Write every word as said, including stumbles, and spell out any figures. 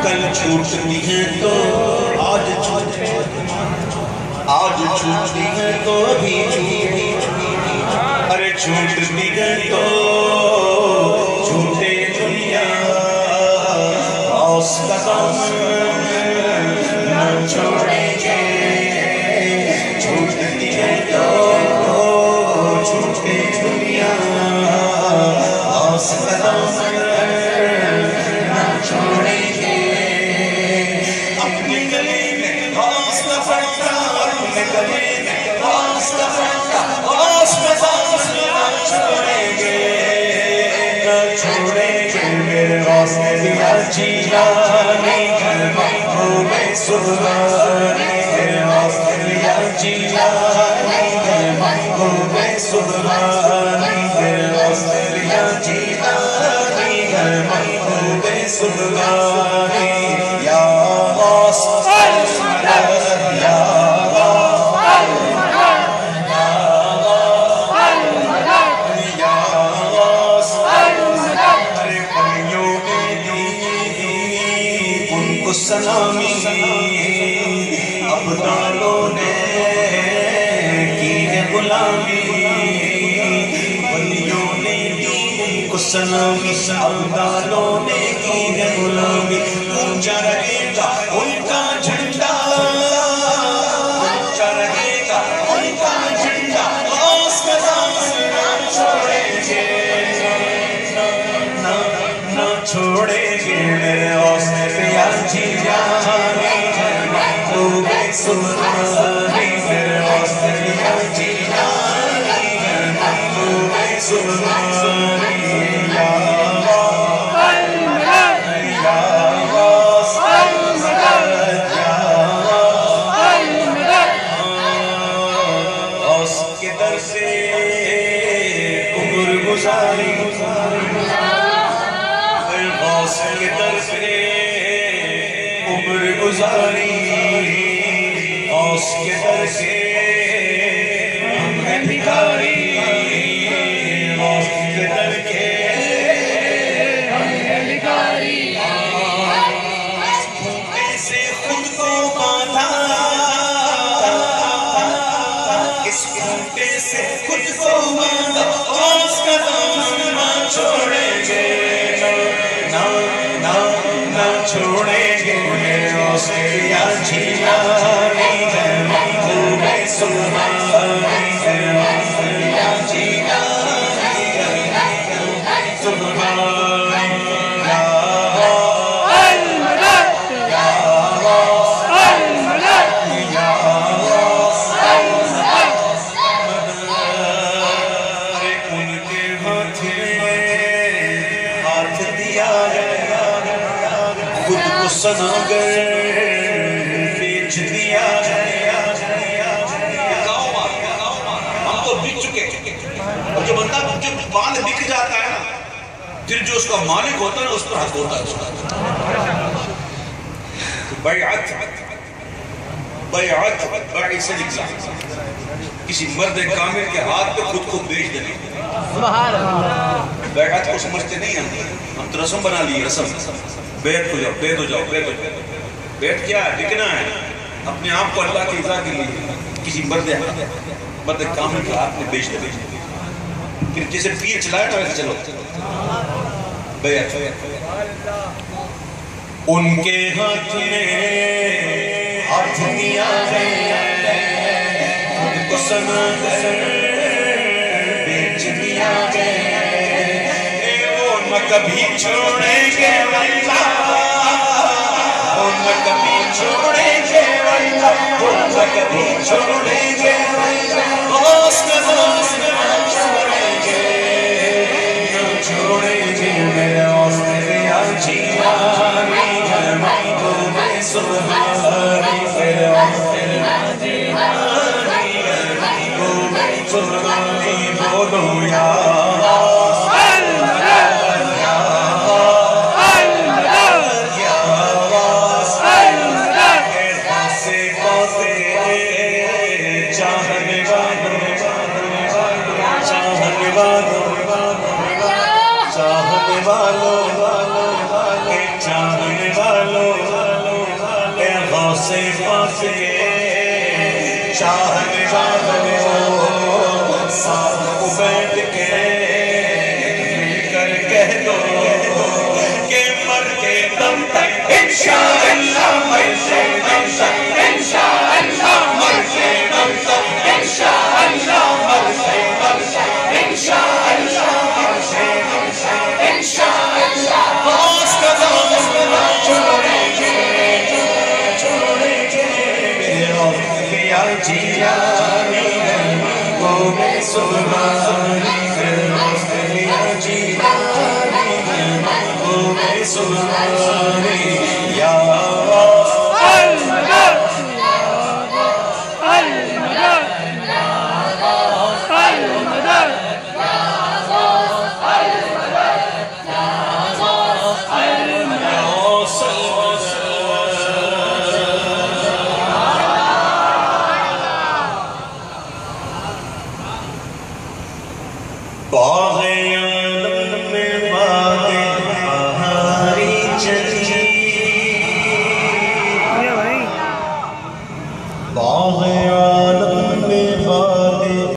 کل چھوٹتی ہیں تو آج چھوٹتی آج چھوٹتی ہیں تو ابھی چھوٹتی ارے چھوٹتی ہیں تو چھوٹے دنیا آس کا دامن نہ چھوڑیں گے چھوٹتی ہیں تو چھوٹے دنیا آس کا دامن نہ چھوڑیں گے اپنے گلے میں آس کا پڑتا اپنے گلے میں آس کا پڑتا آس کا دامن نہ چھوڑیں گے نہ چھوڑیں گے میرے واسطے دیا جیلانی گھر محبوب سبحانی میرے واسطے دیا جیلانی گھر محبوب سبحانی میرے واسطے دیا جیلانی گھر محبوب سبحانی یا غوث المدد یا سلامی ابدالوں نے کی ہے غلامی ولیوں نے دی ان کو سلامی ابدالوں نے کی ہے غلامی اونچا رہے گا ان کا جھنڈا اونچا رہے گا ان کا جھنڈا آس کا دامن نہ چھوڑیں گے نہ نہ چھوڑیں گے میرے آس یا جیلانی گھر محبوب سبحانی میرے واسطے یا جیلانی گھر محبوب سبحانی یا غوث المدد یا غوث کے در سے عمر گزاری غوث کے در سے عمر گزاری غوث کے در سے ہم ہیں بھکاری غوث کے در کے ہم ہیں بھکاری اس کھوٹے سے خود کو باندھا اس کھوٹے سے خود کو باندھا غوث کا دامن نہ چھوڑیں گے نہ نہ نہ چھوڑیں گے میرے غوث یا جیلانی گھر محبوب سبحانی میرے غوث یا جیلانی گھر محبوب سبحانی یا المدد یا غوث المدد یا غوث المدد ان کے ہاتھ میں ہاتھ دیا گیا خود کو سناگر بیچ دیا ہم تو بک چکے اور جو بندہ جو باندھ بک جاتا ہے نا پھر جو اس کا مالک ہوتا ہے اس پر حق ہوتا ہے اس کا بیعت بیعت بیعت سے لکھا کسی مرد کامل کے ہاتھ پہ خود کو بیچ دینے بیعت کو سمجھتے نہیں ہم ہم تو رسم بنا لیے رسم بیعت ہو جاؤ بیعت ہو جاؤ بیعت ہو جاؤ بیعت کیا ہے لکھنا ہے اپنے آپ کو اللہ کی رضا کے لیے کسی مرد مرد کامل کے ہاتھ میں بیچ دے پھر جیسے پیر چلائے نا ویسے چلو بیعت ان کے ہاتھ میں ہاتھ دیا گیا خود کو سنا کر بیچ دیا گیا وہ نہ کبھی چھوڑیں گے واللہ وہ نہ کبھی چھوڑیں گے واللہ وہ نہ کبھی چھوڑیں گے واللہ غوث کا دامن نہ چھوڑیں گے نہ چھوڑیں گے میرے غوث یا جیلانی گھر محبوب سبحانی میرے غوث یا جیلانی گھر محبوب سبحانی بولو یا سے پاس کے چاہنے والے ہو ساتھ کو بیٹھ کے مل کر کہہ دو کہ مر کے دم تک انشاءاللہ مر کے دم تک انشاءاللہ مر کے دم تک انشاءاللہ مر کے دم تک انشاءاللہ مر کے دم تک انشاءاللہ آس کا دام چھوڑیں گے چھوڑیں گے اور کیا جیلانی ہے وہ میں سبحانی ہے کیا جیلانی ہے وہ میں سبحانی